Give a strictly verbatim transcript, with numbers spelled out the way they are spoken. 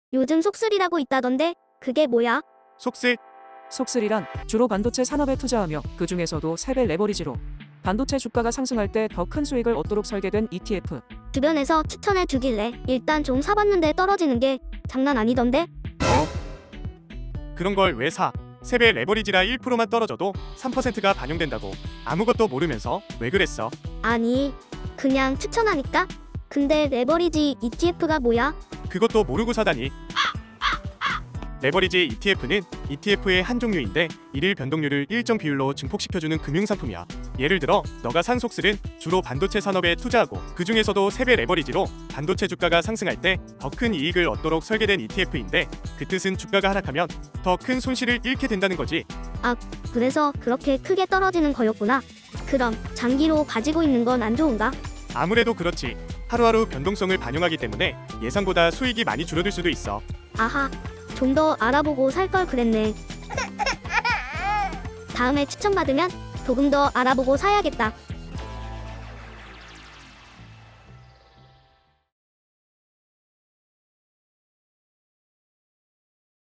요즘 속쓰리라고 있다던데 그게 뭐야? 속쓰? 속쓰리란 주로 반도체 산업에 투자하며 그 중에서도 세 배 레버리지로 반도체 주가가 상승할 때 더 큰 수익을 얻도록 설계된 이티에프. 주변에서 추천해 주길래 일단 좀 사봤는데 떨어지는 게 장난 아니던데? 그런 걸 왜 사? 세 배 레버리지라 일 퍼센트만 떨어져도 삼 퍼센트가 반영된다고. 아무것도 모르면서 왜 그랬어? 아니, 그냥 추천하니까? 근데 레버리지 이티에프가 뭐야? 그것도 모르고 사다니. 레버리지 이티에프는 이티에프의 한 종류인데 일일 변동률을 일정 비율로 증폭시켜주는 금융상품이야. 예를 들어 너가 산 속쓰는 주로 반도체 산업에 투자하고 그 중에서도 세 배 레버리지로 반도체 주가가 상승할 때 더 큰 이익을 얻도록 설계된 이티에프인데 그 뜻은 주가가 하락하면 더 큰 손실을 잃게 된다는 거지. 아, 그래서 그렇게 크게 떨어지는 거였구나. 그럼 장기로 가지고 있는 건 안 좋은가? 아무래도 그렇지. 하루하루 변동성을 반영하기 때문에 예상보다 수익이 많이 줄어들 수도 있어. 아하, 좀 더 알아보고 살 걸 그랬네. 다음에 추천받으면 조금 더 알아보고 사야겠다.